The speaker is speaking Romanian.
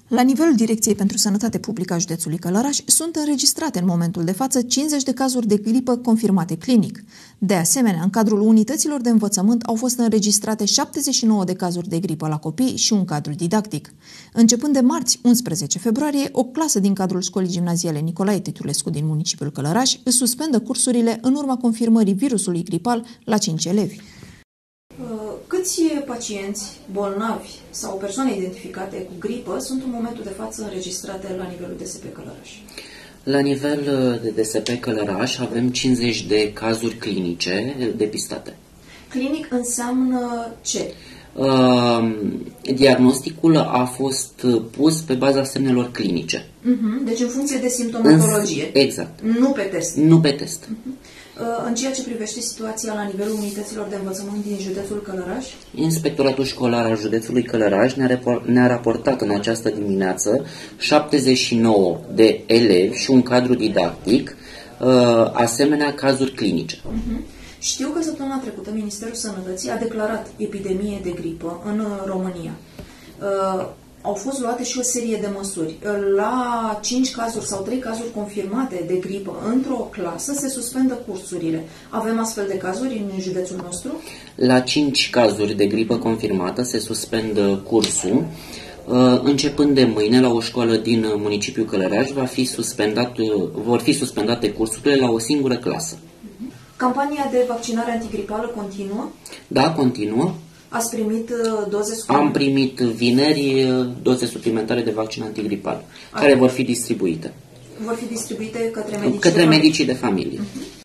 La nivelul Direcției pentru Sănătate Publică a județului Călăraș sunt înregistrate în momentul de față 50 de cazuri de gripă confirmate clinic. De asemenea, în cadrul unităților de învățământ au fost înregistrate 79 de cazuri de gripă la copii și un cadru didactic. Începând de marți, 11 februarie, o clasă din cadrul școlii gimnaziale Nicolae Titulescu din municipiul Călăraș își suspendă cursurile în urma confirmării virusului gripal la 5 elevi. Câți pacienți bolnavi sau persoane identificate cu gripă sunt în momentul de față înregistrate la nivelul DSP Călăraș? La nivel de DSP Călăraș avem 50 de cazuri clinice depistate. Clinic înseamnă ce? Diagnosticul a fost pus pe baza semnelor clinice. Deci în funcție de simptomatologie. Exact. Nu pe test. Nu pe test. În ceea ce privește situația la nivelul unităților de învățământ din județul Călăraș? Inspectoratul școlar al județului Călăraș ne-a raportat în această dimineață 79 de elevi și un cadru didactic, asemenea cazuri clinice. Știu că săptămâna trecută Ministerul Sănătății a declarat epidemie de gripă în România. Au fost luate și o serie de măsuri. La 5 cazuri sau 3 cazuri confirmate de gripă într-o clasă se suspendă cursurile. Avem astfel de cazuri în județul nostru? La 5 cazuri de gripă confirmată se suspendă cursul. Începând de mâine, la o școală din municipiul Călăraș vor fi suspendate cursurile la o singură clasă. Campania de vaccinare antigripală continuă? Da, continuă. Ați primit doze suplimentare? Am primit vineri doze suplimentare de vaccin antigripal, care vor fi distribuite. Vor fi distribuite către medicii Către medicii de familie.